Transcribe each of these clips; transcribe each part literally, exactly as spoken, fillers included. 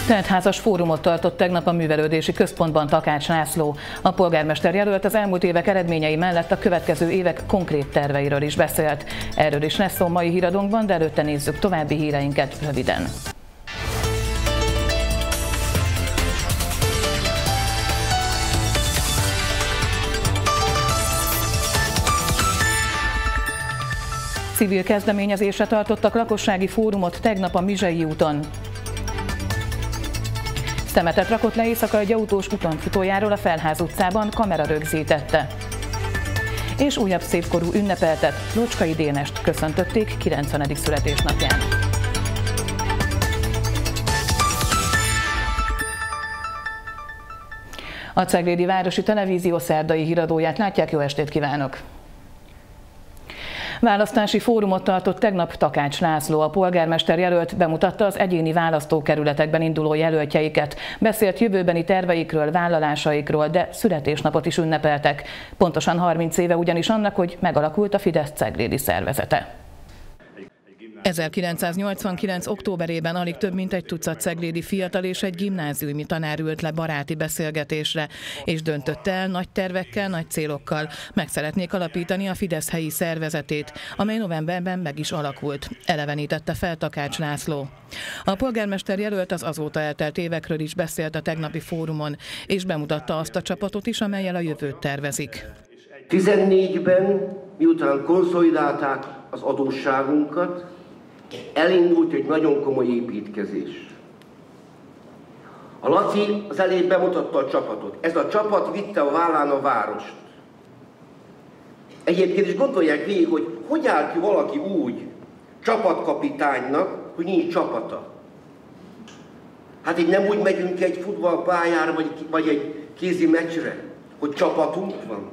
Teltházas fórumot tartott tegnap a Művelődési Központban Takács László. A polgármester jelölt az elmúlt évek eredményei mellett a következő évek konkrét terveiről is beszélt. Erről is lesz szó mai híradónkban, de előtte nézzük további híreinket röviden. Civil kezdeményezésre tartottak lakossági fórumot tegnap a Mizsei úton. Szemetet rakott le éjszaka egy autós utonfutójáról a Felház utcában, kamera rögzítette. És újabb szépkorú ünnepeltet, Locskai Dénest köszöntötték kilencvenedik születésnapján. A Ceglédi Városi Televízió szerdai híradóját látják, jó estét kívánok! Választási fórumot tartott tegnap Takács László. A polgármester jelölt bemutatta az egyéni választókerületekben induló jelöltjeiket. Beszélt jövőbeni terveikről, vállalásaikról, de születésnapot is ünnepeltek. Pontosan harminc éve ugyanis annak, hogy megalakult a Fidesz ceglédi szervezete. ezerkilencszáznyolcvankilenc. októberében alig több mint egy tucat ceglédi fiatal és egy gimnáziumi tanár ült le baráti beszélgetésre, és döntött el nagy tervekkel, nagy célokkal. Meg szeretnék alapítani a Fidesz helyi szervezetét, amely novemberben meg is alakult. Elevenítette fel Takács László. A polgármester jelölt az azóta eltelt évekről is beszélt a tegnapi fórumon, és bemutatta azt a csapatot is, amellyel a jövőt tervezik. tizennégyben, miután konszolidálták az adósságunkat, elindult egy nagyon komoly építkezés. A Laci az elején bemutatta a csapatot. Ez a csapat vitte a vállán a várost. Egyébként is gondolják végig, hogy hogy áll ki valaki úgy csapatkapitánynak, hogy nincs csapata. Hát így nem úgy megyünk egy futballpályára, vagy, vagy egy kézi meccsre, hogy csapatunk van.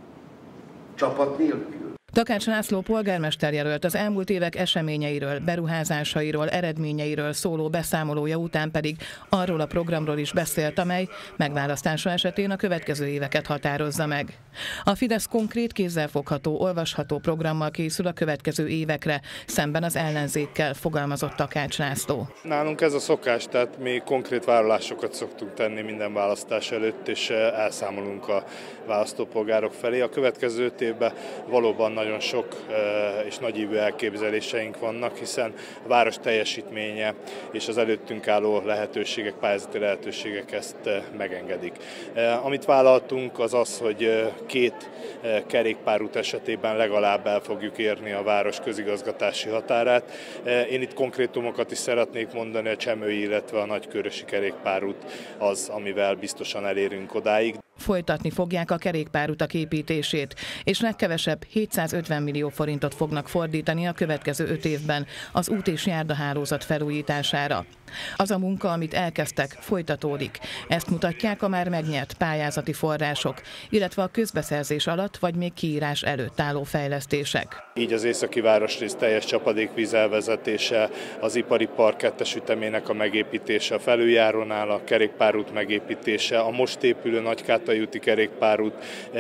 Csapat nélkül. Takács László polgármester jelölt az elmúlt évek eseményeiről, beruházásairól, eredményeiről szóló beszámolója után pedig arról a programról is beszélt, amely megválasztása esetén a következő éveket határozza meg. A Fidesz konkrét, kézzelfogható, olvasható programmal készül a következő évekre, szemben az ellenzékkel, fogalmazott Takács László. Nálunk ez a szokás, tehát mi konkrét vállalásokat szoktunk tenni minden választás előtt, és elszámolunk a választópolgárok felé. A következő öt évben valóban nagyon sok és nagyívű elképzeléseink vannak, hiszen a város teljesítménye és az előttünk álló lehetőségek, pályázati lehetőségek ezt megengedik. Amit vállaltunk, az az, hogy két kerékpárút esetében legalább el fogjuk érni a város közigazgatási határát. Én itt konkrétumokat is szeretnék mondani, a Csemői, illetve a Nagykőrösi kerékpárút az, amivel biztosan elérünk odáig. Folytatni fogják a kerékpárutak építését, és legkevesebb hétszázötven millió forintot fognak fordítani a következő öt évben az út- és járdahálózat felújítására. Az a munka, amit elkezdtek, folytatódik. Ezt mutatják a már megnyert pályázati források, illetve a közbeszerzés alatt vagy még kiírás előtt álló fejlesztések. Így az északi városrész teljes csapadékvíz elvezetése, az ipari park kettes ütemének a megépítése, a felüljárónál a kerékpárút megépítése, a most épülő Nagykátai úti kerékpárút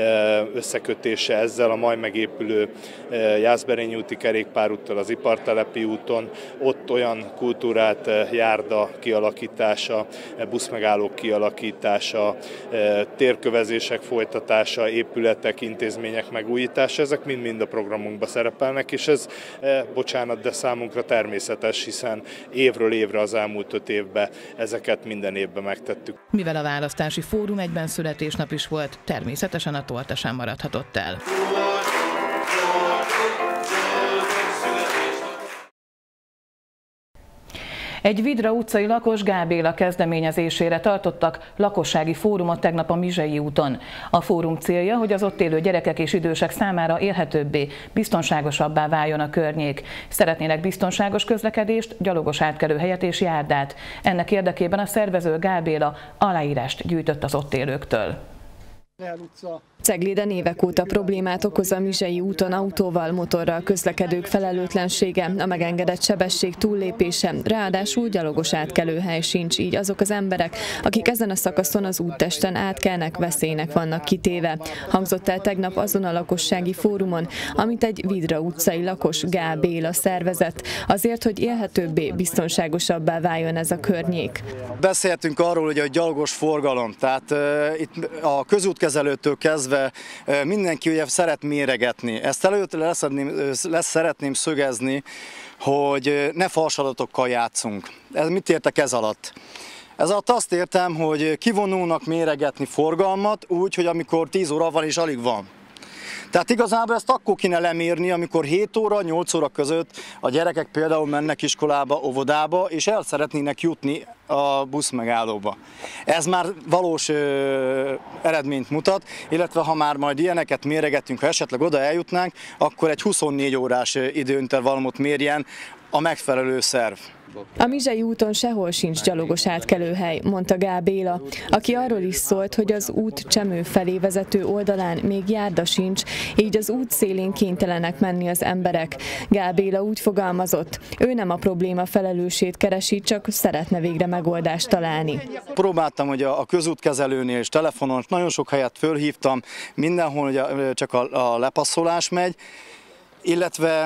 összekötése ezzel a majd megépülő Jászberényi úti kerékpárúttal az Ipartelepi úton, ott olyan kultúrát, járda kialakítása, buszmegállók kialakítása, térkövezések folytatása, épületek, intézmények megújítása, ezek mind-mind a programunkban szerepelnek, és ez, bocsánat, de számunkra természetes, hiszen évről évre az elmúlt öt évben ezeket minden évben megtettük. Mivel a választási fórum egyben születésnap is volt, természetesen a torta sem maradhatott el. Egy Vidra utcai lakos Gábéla kezdeményezésére tartottak lakossági fórumot tegnap a Mizsei úton. A fórum célja, hogy az ott élő gyerekek és idősek számára élhetőbbé, biztonságosabbá váljon a környék. Szeretnének biztonságos közlekedést, gyalogos átkelőhelyet és járdát. Ennek érdekében a szervező Gábéla aláírást gyűjtött az ott élőktől. Cegléden évek óta problémát okoz a Mizsei úton autóval, motorral közlekedők felelőtlensége, a megengedett sebesség túllépése, ráadásul gyalogos átkelőhely sincs, így azok az emberek, akik ezen a szakaszon az úttesten átkelnek, veszélynek vannak kitéve. Hangzott el tegnap azon a lakossági fórumon, amit egy Vidra utcai lakos, Gál Béla szervezett, azért, hogy élhetőbbé, biztonságosabbá váljon ez a környék. Beszéltünk arról, hogy a gyalogos forgalom, tehát uh, itt a közútkezelőtől kezdve mindenki ugye szeret méregetni. Ezt előtt lesz, lesz szeretném szögezni, hogy ne falsadatokkal játszunk. Ez mit értek ez alatt? Ez alatt azt értem, hogy kivonulnak méregetni forgalmat úgy, hogy amikor tíz óra van és alig van. Tehát igazából ezt akkor kéne lemérni, amikor hét óra, nyolc óra között a gyerekek például mennek iskolába, óvodába, és el szeretnének jutni a buszmegállóba. Ez már valós ö, eredményt mutat, illetve ha már majd ilyeneket méregetünk, ha esetleg oda eljutnánk, akkor egy huszonnégy órás időintervallumot mérjen a megfelelő szerv. A Mizsei úton sehol sincs gyalogos átkelőhely, mondta Gál Béla, aki arról is szólt, hogy az út Csemő felé vezető oldalán még járda sincs, így az út szélén kénytelenek menni az emberek. Gál Béla úgy fogalmazott, ő nem a probléma felelősét keresi, csak szeretne végre megoldást találni. Próbáltam, hogy a közútkezelőnél és telefonon nagyon sok helyet fölhívtam, mindenhol ugye csak a, a lepasszolás megy, illetve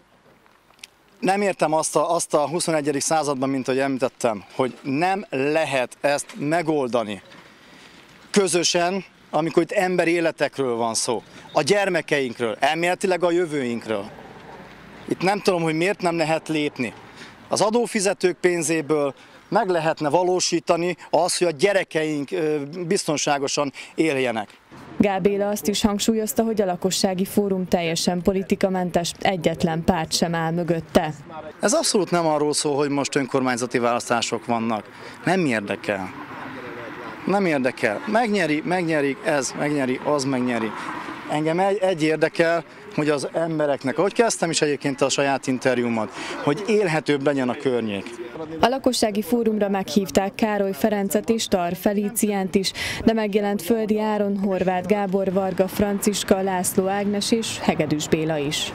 nem értem azt a, azt a huszonegyedik században, mint ahogy említettem, hogy nem lehet ezt megoldani közösen, amikor itt emberi életekről van szó, a gyermekeinkről, elméletileg a jövőinkről. Itt nem tudom, hogy miért nem lehet lépni. Az adófizetők pénzéből meg lehetne valósítani azt, hogy a gyerekeink biztonságosan éljenek. Gál Béla azt is hangsúlyozta, hogy a lakossági fórum teljesen politikamentes, egyetlen párt sem áll mögötte. Ez abszolút nem arról szól, hogy most önkormányzati választások vannak. Nem érdekel. Nem érdekel. Megnyeri, megnyerik, ez megnyeri, az megnyeri. Engem egy, egy érdekel, hogy az embereknek, ahogy kezdtem is egyébként a saját interjúmat, hogy élhetőbb legyen a környék. A lakossági fórumra meghívták Károly Ferencet és Tar Felíciánt is, de megjelent Földi Áron, Horváth Gábor, Varga Franciska, László Ágnes és Hegedűs Béla is.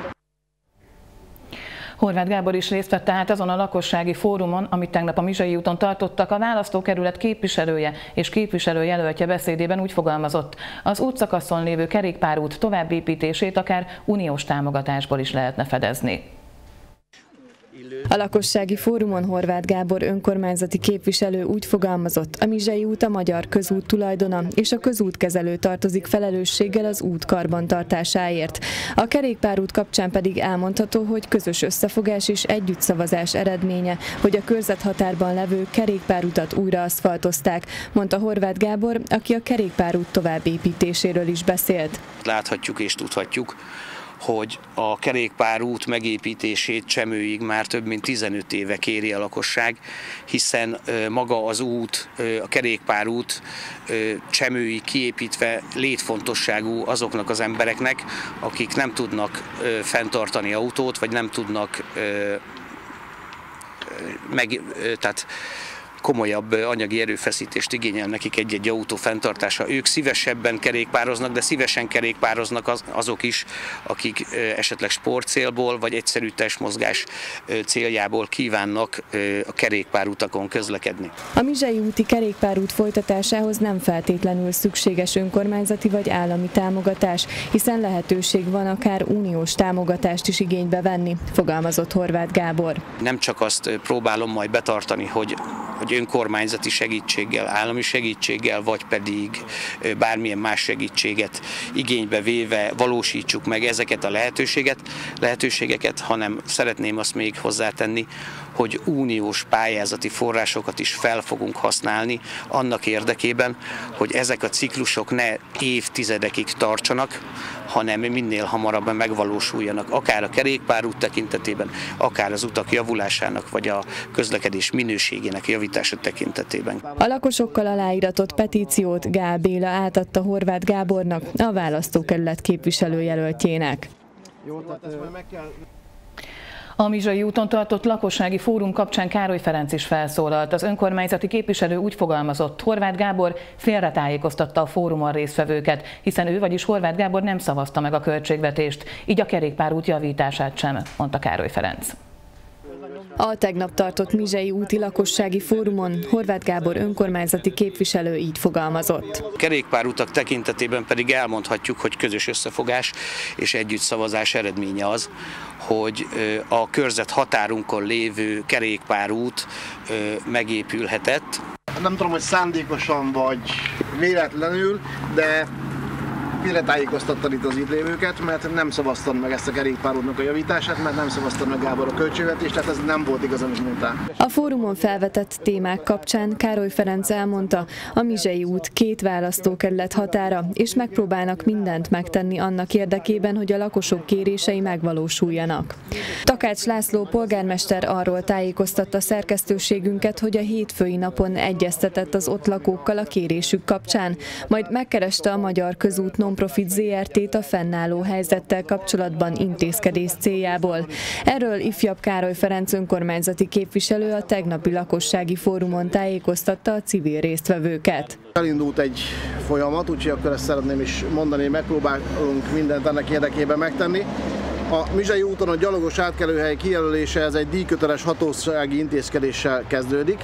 Horváth Gábor is részt vett tehát azon a lakossági fórumon, amit tegnap a Mizsei úton tartottak. A választókerület képviselője és képviselőjelöltje beszédében úgy fogalmazott, az útszakaszon lévő kerékpárút továbbépítését akár uniós támogatásból is lehetne fedezni. A lakossági fórumon Horváth Gábor önkormányzati képviselő úgy fogalmazott, a Mizsei út a magyar közút tulajdona, és a közútkezelő tartozik felelősséggel az út karbantartásáért. A kerékpárút kapcsán pedig elmondható, hogy közös összefogás és együttszavazás eredménye, hogy a körzethatárban levő kerékpárutat újra aszfaltozták, mondta Horváth Gábor, aki a kerékpárút továbbépítéséről is beszélt. Láthatjuk és tudhatjuk, hogy a kerékpárút megépítését Csemőig már több mint tizenöt éve kéri a lakosság, hiszen maga az út, a kerékpárút Csemőig kiépítve létfontosságú azoknak az embereknek, akik nem tudnak fenntartani autót, vagy nem tudnak meg, tehát komolyabb anyagi erőfeszítést igényel nekik egy-egy autó fenntartása. Ők szívesebben kerékpároznak, de szívesen kerékpároznak az, azok is, akik esetleg sportcélból vagy egyszerű testmozgás céljából kívánnak a kerékpárutakon közlekedni. A Mizsei úti kerékpárút folytatásához nem feltétlenül szükséges önkormányzati vagy állami támogatás, hiszen lehetőség van akár uniós támogatást is igénybe venni, fogalmazott Horváth Gábor. Nem csak azt próbálom majd betartani, hogy hogy önkormányzati segítséggel, állami segítséggel, vagy pedig bármilyen más segítséget igénybe véve valósítsuk meg ezeket a lehetőséget, lehetőségeket, hanem szeretném azt még hozzátenni, hogy uniós pályázati forrásokat is fel fogunk használni annak érdekében, hogy ezek a ciklusok ne évtizedekig tartsanak, hanem minél hamarabb megvalósuljanak, akár a kerékpárút tekintetében, akár az utak javulásának, vagy a közlekedés minőségének javítása tekintetében. A lakosokkal aláíratott petíciót Gál Béla átadta Horváth Gábornak, a választókerület képviselőjelöltjének. A Mizsai úton tartott lakossági fórum kapcsán Károly Ferenc is felszólalt. Az önkormányzati képviselő úgy fogalmazott, Horváth Gábor félretájékoztatta a fórumon résztvevőket, hiszen ő, vagyis Horváth Gábor nem szavazta meg a költségvetést, így a kerékpárút javítását sem, mondta Károly Ferenc. A tegnap tartott Mizsai úti lakossági fórumon Horváth Gábor önkormányzati képviselő így fogalmazott. A kerékpárutak tekintetében pedig elmondhatjuk, hogy közös összefogás és együttszavazás eredménye az, hogy a körzet határunkon lévő kerékpárút megépülhetett. Nem tudom, hogy szándékosan vagy véletlenül, de félretájékoztattad itt az itt lévőket, mert nem szavaztad meg ezt a kerékpárútnak a javítását, mert nem szavaztad meg Gábor a költségvetést, tehát ez nem volt igaz, amit mondtál. A fórumon felvetett témák kapcsán Károly Ferenc elmondta, a Mizsai út két választókerület határa, és megpróbálnak mindent megtenni annak érdekében, hogy a lakosok kérései megvalósuljanak. Takács László polgármester arról tájékoztatta szerkesztőségünket, hogy a hétfői napon egyeztetett az ott lakókkal a kérésük kapcsán, majd megkereste a Magyar Közút Non-Profit zé er té-t a fennálló helyzettel kapcsolatban intézkedés céljából. Erről ifjabb Károly Ferenc önkormányzati képviselő a tegnapi lakossági fórumon tájékoztatta a civil résztvevőket. Elindult egy folyamat, úgyhogy akkor ezt szeretném is mondani, megpróbálunk mindent ennek érdekében megtenni. A Mizsai úton a gyalogos átkelőhely kijelölése ez egy díjköteles hatósági intézkedéssel kezdődik.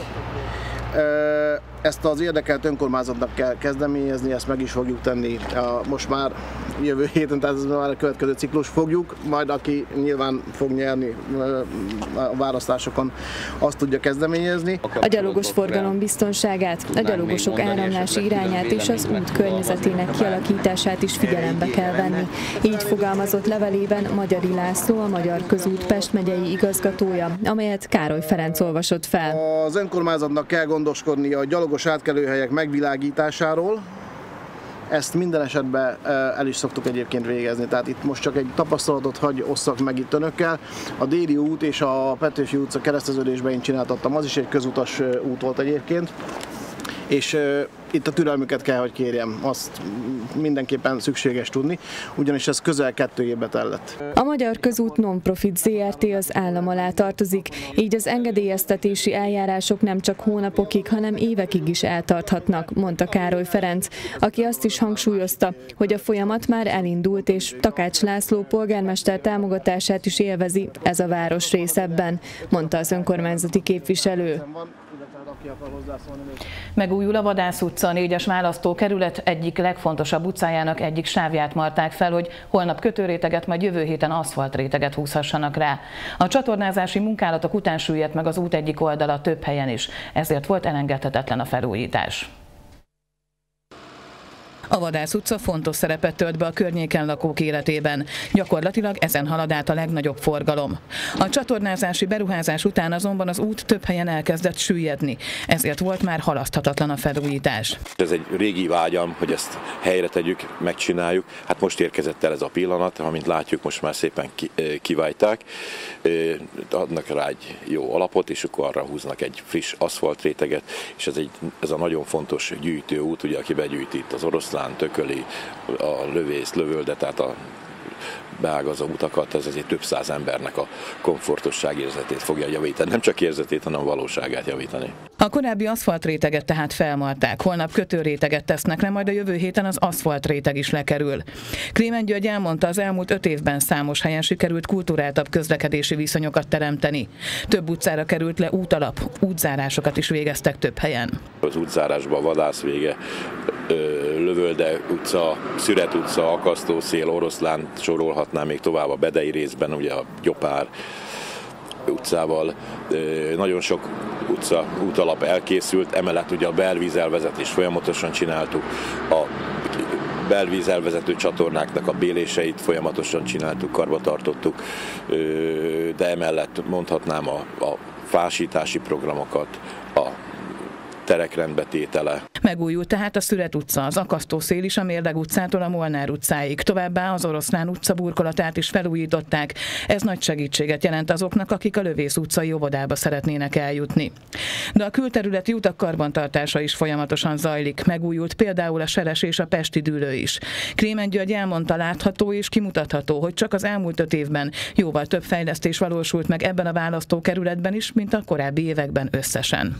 Ezt az érdekelt önkormányzatnak kell kezdeményezni, ezt meg is fogjuk tenni most már jövő héten, tehát ez már a következő ciklus fogjuk, majd aki nyilván fog nyerni a választásokon, azt tudja kezdeményezni. A gyalogos forgalom biztonságát, a gyalogosok áramlási irányát és az út környezetének kialakítását is figyelembe kell venni. Így fogalmazott levelében Magyari László, a Magyar Közút Pest megyei igazgatója, amelyet Károly Ferenc olvasott fel. Az önkormányzatnak kell gondoskodni a gyalogos átkelőhelyek megvilágításáról. Ezt minden esetben el is szoktuk egyébként végezni, tehát itt most csak egy tapasztalatot hagy osszak meg itt önökkel. A Déli út és a Petőfi utca kereszteződésben én csináltattam, az is egy közutas út volt egyébként. És uh, itt a türelmüket kell, hogy kérjem, azt mindenképpen szükséges tudni, ugyanis ez közel kettő évbe tellett. A Magyar Közút Non-Profit zé er té az állam alá tartozik, így az engedélyeztetési eljárások nem csak hónapokig, hanem évekig is eltarthatnak, mondta Károly Ferenc, aki azt is hangsúlyozta, hogy a folyamat már elindult, és Takács László polgármester támogatását is élvezi ez a városrész ebben, mondta az önkormányzati képviselő. Megújul a Vadász utca, a négyes választókerület egyik legfontosabb utcájának egyik sávját marták fel, hogy holnap kötőréteget, majd jövő héten aszfaltréteget húzhassanak rá. A csatornázási munkálatok után süllyedt meg az út egyik oldala több helyen is, ezért volt elengedhetetlen a felújítás. A Vadász utca fontos szerepet tölt be a környéken lakók életében. Gyakorlatilag ezen halad át a legnagyobb forgalom. A csatornázási beruházás után azonban az út több helyen elkezdett süllyedni, ezért volt már halaszthatatlan a felújítás. Ez egy régi vágyam, hogy ezt helyre tegyük, megcsináljuk. Hát most érkezett el ez a pillanat, amint látjuk, most már szépen kiválták, adnak rá egy jó alapot, és akkor arra húznak egy friss aszfaltréteget, és ez, egy, ez a nagyon fontos gyűjtőút, ugye, aki begyűjti itt az oroszlán, tököli, a lövész, lövölde, tehát a beágazó utakat, ez azért több száz embernek a komfortosság érzetét fogja javítani. Nem csak érzetét, hanem a valóságát javítani. A korábbi aszfaltréteget tehát felmarták, holnap kötőréteget tesznek le, majd a jövő héten az aszfaltréteg is lekerül. Klémen György elmondta, az elmúlt öt évben számos helyen sikerült kulturáltabb közlekedési viszonyokat teremteni. Több utcára került le útalap, útzárásokat is végeztek több helyen. Az útzárásban Vadász vége, Lövölde utca, Szüret utca, Akasztószél, Oroszlán sorolhatnám még tovább a Bedei részben, ugye a Gyopár utcával. Nagyon sok utca, útalap elkészült, emellett ugye a belvízelvezetést folyamatosan csináltuk, a belvízelvezető csatornáknak a béléseit folyamatosan csináltuk, karba tartottuk, de emellett mondhatnám a, a fásítási programokat, a terek rendbetétele. Megújult tehát a Szüret utca, az Akasztószél is a Mérleg utcától a Molnár utcáig. Továbbá az Oroszlán utca burkolatát is felújították. Ez nagy segítséget jelent azoknak, akik a Lövész utcai óvodába szeretnének eljutni. De a külterületi utak karbantartása is folyamatosan zajlik. Megújult például a Seres és a Pesti dűlő is. Krémen György elmondta, látható és kimutatható, hogy csak az elmúlt öt évben jóval több fejlesztés valósult meg ebben a választókerületben is, mint a korábbi években összesen.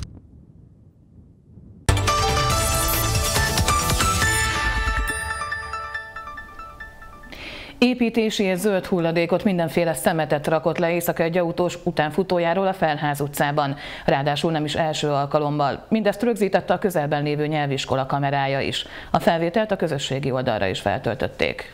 Építési és zöld hulladékot, mindenféle szemetet rakott le éjszaka egy autós utánfutójáról a Felház utcában. Ráadásul nem is első alkalommal. Mindezt rögzítette a közelben lévő nyelviskola kamerája is. A felvételt a közösségi oldalra is feltöltötték.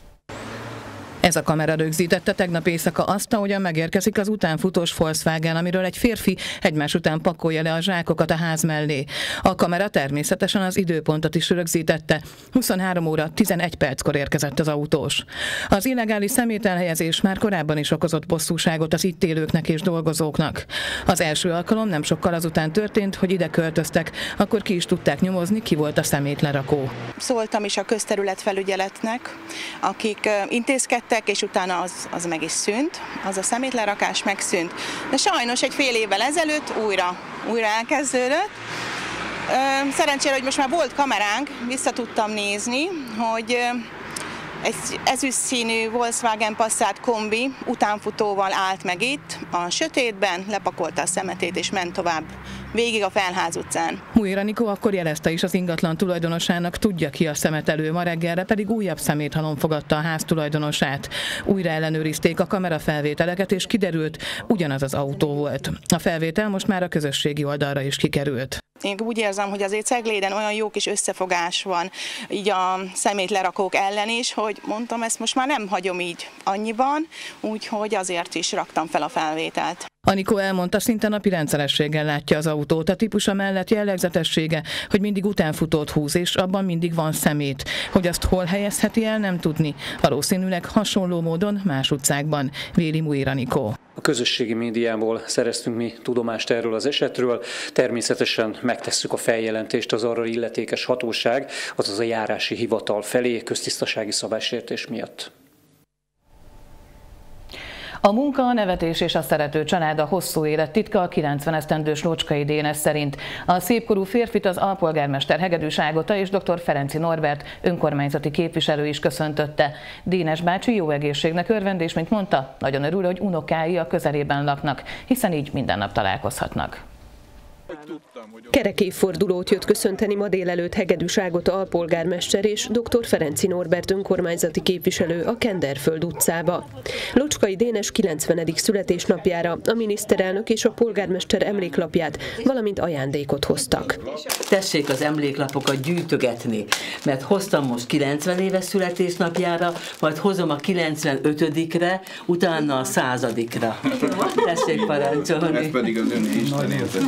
Ez a kamera rögzítette tegnap éjszaka azt, ahogyan megérkezik az utánfutós Volkswagen, amiről egy férfi egymás után pakolja le a zsákokat a ház mellé. A kamera természetesen az időpontot is rögzítette. huszonhárom óra tizenegy perckor érkezett az autós. Az illegális szemételhelyezés már korábban is okozott bosszúságot az itt élőknek és dolgozóknak. Az első alkalom nem sokkal azután történt, hogy ide költöztek, akkor ki is tudták nyomozni, ki volt a szemétlerakó. Szóltam is a közterületfelügyeletnek, akik intézkedtek, és utána az, az meg is szűnt, az a szemétlerakás megszűnt. De sajnos egy fél évvel ezelőtt újra, újra elkezdődött. Szerencsére, hogy most már volt kameránk, vissza tudtam nézni, hogy egy ezüst színű Volkswagen Passat kombi utánfutóval állt meg itt, a sötétben, lepakolta a szemetét és ment tovább végig a Felház utcán. Mújér Anikó akkor jelezte is az ingatlan tulajdonosának, tudja ki a szemetelő, ma reggelre pedig újabb szeméthalom fogadta a ház tulajdonosát. Újra ellenőrizték a kamerafelvételeket, és kiderült, ugyanaz az autó volt. A felvétel most már a közösségi oldalra is kikerült. Én úgy érzem, hogy azért Cegléden olyan jó kis összefogás van így a szemétlerakók ellen is, hogy mondtam, ezt most már nem hagyom így annyiban, úgyhogy azért is raktam fel a felvételt. Anikó elmondta, szinte napi rendszerességgel látja az autót. A típusa mellett jellegzetessége, hogy mindig utánfutót húz, és abban mindig van szemét. Hogy azt hol helyezheti el, nem tudni. Valószínűleg hasonló módon más utcákban, véli Mújér Anikó. A közösségi médiából szereztünk mi tudomást erről az esetről. Természetesen megtesszük a feljelentést az arra illetékes hatóság, azaz a járási hivatal felé köztisztasági szabálysértés miatt. A munka, a nevetés és a szerető család a hosszú élet titka a kilencven esztendős Lócskai Dénes szerint. A szépkorú férfit az alpolgármester Hegedűs Ágota és dr. Ferenczy Norbert önkormányzati képviselő is köszöntötte. Dénes bácsi jó egészségnek örvend, és mint mondta, nagyon örül, hogy unokái a közelében laknak, hiszen így minden nap találkozhatnak. Kerek évfordulót jött köszönteni ma délelőtt Hegedűs Ágota alpolgármester és dr. Ferenczy Norbert önkormányzati képviselő a Kenderföld utcába. Lócskai Dénes kilencvenedik születésnapjára a miniszterelnök és a polgármester emléklapját, valamint ajándékot hoztak. Tessék az emléklapokat gyűjtögetni, mert hoztam most kilencven éves születésnapjára, majd hozom a kilencvenötödikre, utána a századikra. Tessék parancsolni. Ez pedig az ön is.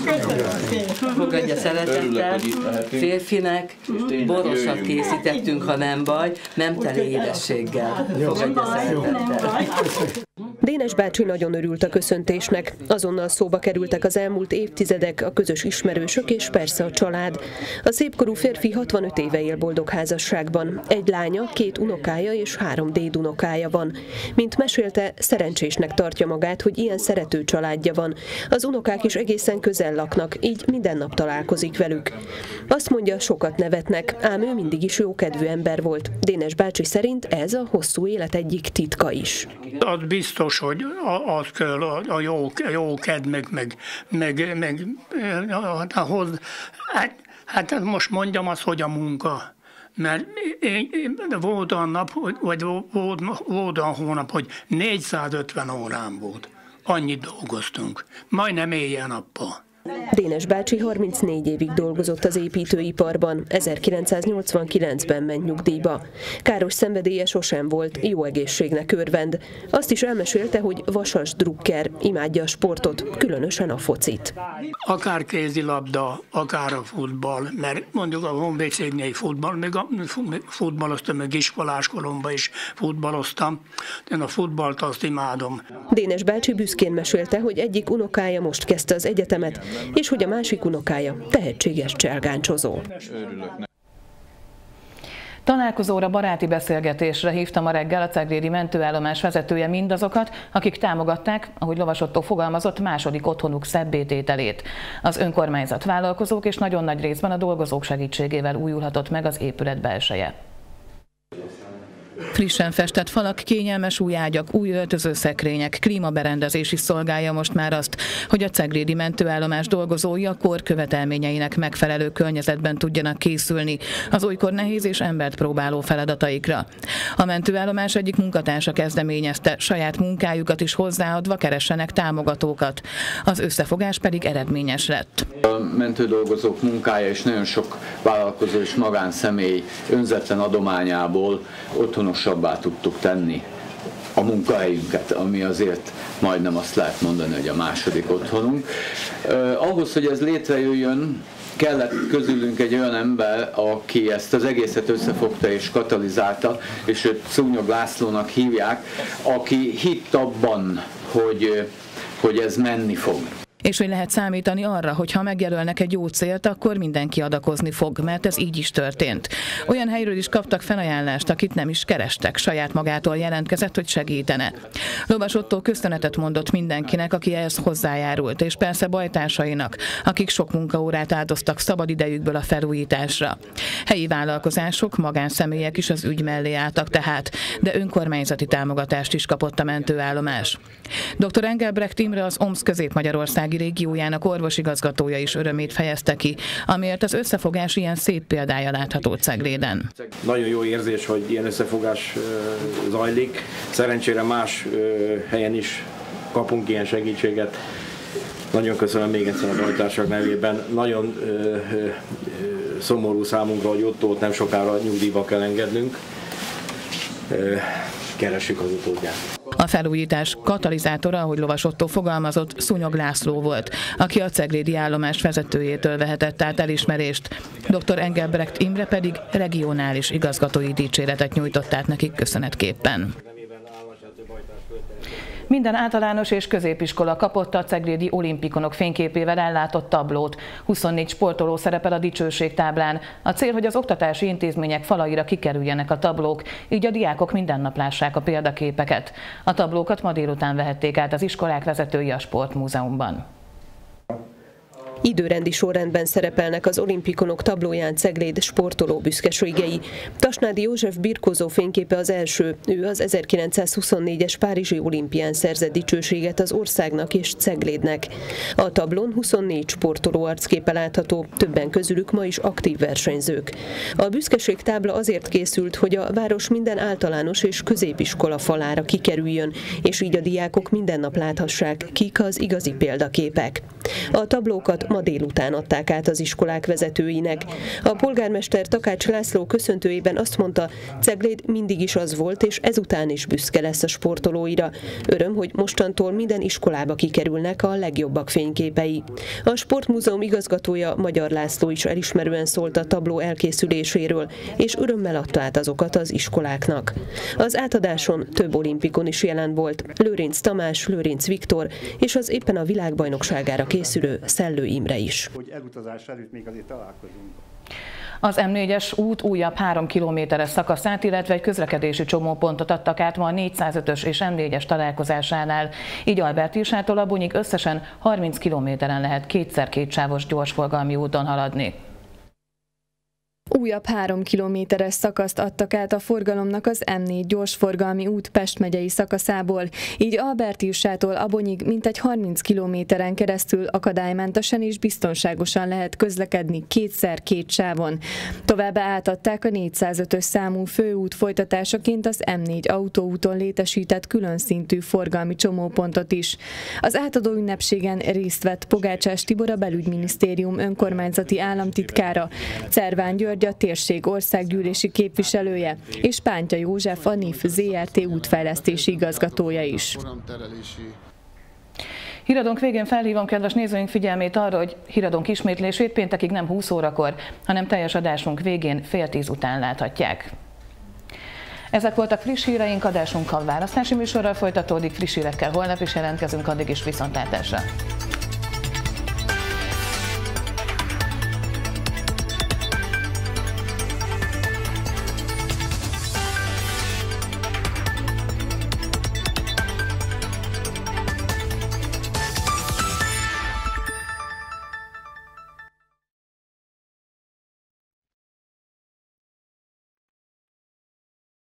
Fogadja szeretettel, férfinek, borosat készítettünk, ha nem baj, nem teli édességgel. Fogadja szeretettel. Dénes bácsi nagyon örült a köszöntésnek. Azonnal szóba kerültek az elmúlt évtizedek, a közös ismerősök és persze a család. A szépkorú férfi hatvanöt éve él boldog házasságban. Egy lánya, két unokája és három dédunokája van. Mint mesélte, szerencsésnek tartja magát, hogy ilyen szerető családja van. Az unokák is egészen közel laknak, így minden nap találkozik velük. Azt mondja, sokat nevetnek, ám ő mindig is jókedvű ember volt. Dénes bácsi szerint ez a hosszú élet egyik titka is. Az biztos, hogy az kell a jó, jó kedv, meg, meg, meg, meg ahhoz, hát, hát most mondjam azt, hogy a munka. Mert én, én, volt olyan nap, vagy volt, volt olyan hónap, hogy négyszázötven órán volt. Annyit dolgoztunk, majdnem éjjel-nappal. Dénes bácsi harmincnégy évig dolgozott az építőiparban, ezerkilencszáznyolcvankilencben ment nyugdíjba. Káros szenvedélye sosem volt, jó egészségnek örvend. Azt is elmesélte, hogy vasas drukker, imádja a sportot, különösen a focit. Akár kézilabda, akár a futball, mert mondjuk a honvédségnél futball, még a futballoztam, meg iskoláskoromban is futballoztam. Én a futballt azt imádom. Dénes bácsi büszkén mesélte, hogy egyik unokája most kezdte az egyetemet, és hogy a másik unokája tehetséges cselgáncsozó. Találkozóra, baráti beszélgetésre hívta ma reggel a ceglédi mentőállomás vezetője mindazokat, akik támogatták, ahogy Lovas Ottó fogalmazott, második otthonuk szebbé tételét. Az önkormányzat, vállalkozók és nagyon nagy részben a dolgozók segítségével újulhatott meg az épület belseje. Frissen festett falak, kényelmes új ágyak, új öltözőszekrények, klímaberendezés is szolgálja most már azt, hogy a ceglédi mentőállomás dolgozói a kor követelményeinek megfelelő környezetben tudjanak készülni az olykor nehéz és embert próbáló feladataikra. A mentőállomás egyik munkatársa kezdeményezte, saját munkájukat is hozzáadva keressenek támogatókat. Az összefogás pedig eredményes lett. A mentődolgozók munkája és nagyon sok vállalkozó és magánszemély önzetlen adományából otthonosabbá tudtuk tenni a munkahelyünket, ami azért majdnem azt lehet mondani, hogy a második otthonunk. Eh, ahhoz, hogy ez létrejöjjön, kellett közülünk egy olyan ember, aki ezt az egészet összefogta és katalizálta, és őt Szúnyog Lászlónak hívják, aki hitt abban, hogy, hogy ez menni fog. És hogy lehet számítani arra, hogy ha megjelölnek egy jó célt, akkor mindenki adakozni fog, mert ez így is történt. Olyan helyről is kaptak felajánlást, akit nem is kerestek, saját magától jelentkezett, hogy segítene. Lovas Ottó köszönetet mondott mindenkinek, aki ehhez hozzájárult, és persze bajtársainak, akik sok munkaórát áldoztak szabadidejükből a felújításra. Helyi vállalkozások, magánszemélyek is az ügy mellé álltak tehát, de önkormányzati támogatást is kapott a mentőállomás. doktor Engelbrecht Imre, az Omsz Közép-Magyarországi régiójának orvosigazgatója is örömét fejezte ki, amiért az összefogás ilyen szép példája látható Cegléden. Nagyon jó érzés, hogy ilyen összefogás zajlik. Szerencsére más helyen is kapunk ilyen segítséget. Nagyon köszönöm még egyszer a bajtársak nevében. Nagyon ö, ö, szomorú számunkra, hogy Ottót nem sokára nyugdíjba kell engednünk. Ö, Keressük az utódját. A felújítás katalizátora, ahogy Lovas Ottó fogalmazott, Szúnyog László volt, aki a ceglédi állomás vezetőjétől vehetett át elismerést. doktor Engelbrecht Imre pedig regionális igazgatói dicséretet nyújtott át nekik köszönetképpen. Minden általános és középiskola kapott a ceglédi olimpikonok fényképével ellátott tablót. huszonnégy sportoló szerepel a dicsőségtáblán. A cél, hogy az oktatási intézmények falaira kikerüljenek a tablók, így a diákok minden nap lássák a példaképeket. A tablókat ma délután vehették át az iskolák vezetői a Sportmúzeumban. Időrendi sorrendben szerepelnek az olimpikonok tablóján Cegléd sportoló büszkeségei. Tasnádi József birkózó fényképe az első. Ő az ezerkilencszázhuszonnégyes párizsi olimpián szerzett dicsőséget az országnak és Ceglédnek. A tablón huszonnégy sportoló arcképe látható, többen közülük ma is aktív versenyzők. A büszkeségtábla azért készült, hogy a város minden általános és középiskola falára kikerüljön, és így a diákok minden nap láthassák, kik az igazi példaképek. A tablókat ma délután adták át az iskolák vezetőinek. A polgármester Takács László köszöntőjében azt mondta, Cegléd mindig is az volt, és ezután is büszke lesz a sportolóira. Öröm, hogy mostantól minden iskolába kikerülnek a legjobbak fényképei. A Sportmúzeum igazgatója Magyar László is elismerően szólt a tabló elkészüléséről, és örömmel adta át azokat az iskoláknak. Az átadáson több olimpikon is jelen volt, Lőrinc Tamás, Lőrinc Viktor és az éppen a világbajnokságára készülő Szellő Imre is. Hogy elutazás előtt még azért találkozunk. Az M négyes út újabb három kilométeres szakaszát, illetve egy közlekedési csomópontot adtak át ma a négyszázötös és M négyes találkozásánál. Így Albertírsától Abonyig összesen harminc kilométeren lehet kétszer kétsávos gyorsforgalmi úton haladni. Újabb három kilométeres szakaszt adtak át a forgalomnak az M négy gyorsforgalmi út Pest megyei szakaszából, így Albertírsától Abonyig mintegy harminc kilométeren keresztül akadálymentesen és biztonságosan lehet közlekedni kétszer két sávon. Továbbá átadták a négyszázötös számú főút folytatásaként az M négy autóúton létesített külön szintű forgalmi csomópontot is. Az átadó ünnepségen részt vett Pogácsás Tibor, a Belügyminisztérium önkormányzati államtitkára, Cerván György a térség országgyűlési képviselője, és Pántya József, a NIF zé er té útfejlesztési igazgatója is. Híradónk végén felhívom kedves nézőink figyelmét arra, hogy híradónk ismétlését péntekig nem húsz órakor, hanem teljes adásunk végén fél tíz után láthatják. Ezek voltak friss híreink, adásunk a választási műsorral folytatódik, friss hírekkel holnap is jelentkezünk, addig is viszontlátásra.